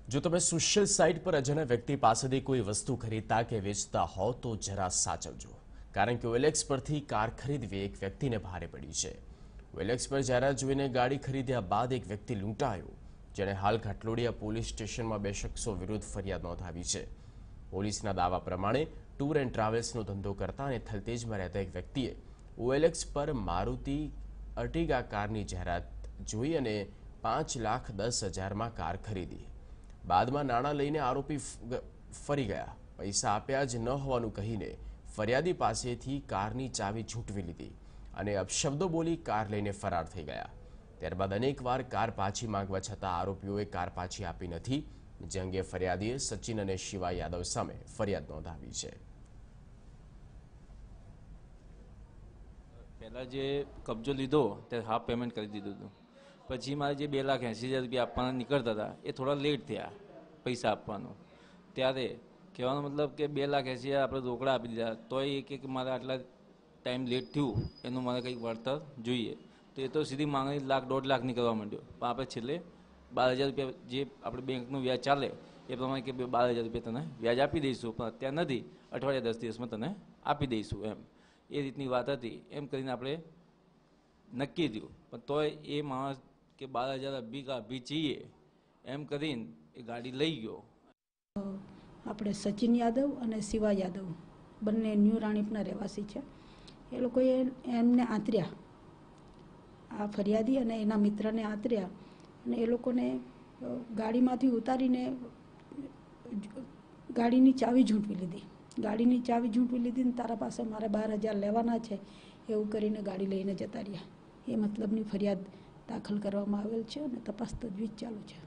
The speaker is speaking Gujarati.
જો તમે સોશિયલ સાઇટ પર અજાણ્યા વ્યક્તિ પાસેથી કોઈ વસ્તુ ખરીદતા કે વેચતા હો તો જરા સાચવજો, કારણ કે OLX પરથી કાર ખરીદવી એક વ્યક્તિને ભારે પડી છે। OLX પર જાહેરાત જોઈને ગાડી ખરીદ્યા બાદ એક વ્યક્તિ લૂંટાયો, જેણે હાલ ઘાટલોડિયા પોલીસ સ્ટેશનમાં 2 શખ્સો વિરુદ્ધ ફરિયાદ નોંધાવી છે। પોલીસના દાવા પ્રમાણે ટૂર એન્ડ ટ્રાવેલ્સનો ધંધો કરતા અને થલતેજમાં રહેતા એક વ્યક્તિએ OLX પર મારુતિ અર્ટિગા કારની જાહેરાત જોઈ અને 5,10,000માં કાર ખરીદી। બાદમાં નાણાં લઈને આરોપી ફરી ગયા। પૈસા આપ્યા જ ન હોવાનું કહીને ફરિયાદી પાસેથી કારની ચાવી ઝૂંટવી લીધી અને અપશબ્દો બોલી કાર લઈને ફરાર થઈ ગયા। ત્યારબાદ અનેકવાર કાર પાછી માંગવા છતાં આરોપીઓએ કાર પાછી આપી નથી, જે અંગે ફરિયાદીએ સચિન અને શિવા યાદવ સામે ફરિયાદ નોંધાવી છે। પહેલાં જે કબજો લીધો તે હાફ પેમેન્ટ કરી દીધું હતું, પછી મારે જે 2,80,000 રૂપિયા આપવાના નીકળતા હતા એ થોડા લેટ થયા પૈસા આપવાનું। ત્યારે કહેવાનો મતલબ કે 2,80,000 આપણે રોકડા આપી દીધા, તોય એક મારે આટલા ટાઈમ લેટ થયું એનું મારે કંઈક વળતર જોઈએ, તો એ તો સીધી માંગણી 1,00,000-1,50,000 નીકળવા માંડ્યો। પણ આપણે છેલ્લે 12,000 રૂપિયા જે આપણે બેંકનું વ્યાજ ચાલે એ પ્રમાણે કે 12,000 રૂપિયા તને વ્યાજ આપી દઈશું, પણ અત્યારે નથી, અઠવાડિયા 10 દિવસમાં તને આપી દઈશું એમ, એ રીતની વાત હતી। એમ કરીને આપણે નક્કી થયું, પણ તોય એ માણસ કે 12,000 અભી કા અભી चाहिए એમ કરીને એ ગાડી લઈ ગયો। આપણે સચિન યાદવ અને શિવા યાદવ બંને ન્યૂ રાણીપના રહેવાસી છે। એ લોકોએ એમને આંતર્યા, આ ફરિયાદી અને એના મિત્રને આંતર્યા અને એ લોકોને ગાડીમાંથી ઉતારીને ગાડીની ચાવી ઝૂંટવી લીધી। ગાડીની ચાવી ઝૂંટવી લીધી ને તારા પાસે મારે 12,000 લેવાના છે એવું કરીને ગાડી લઈને જતા રહ્યા। એ મતલબની ફરિયાદ દાખલ કરવામાં આવેલ છે અને તપાસ તજવીજ ચાલુ છે।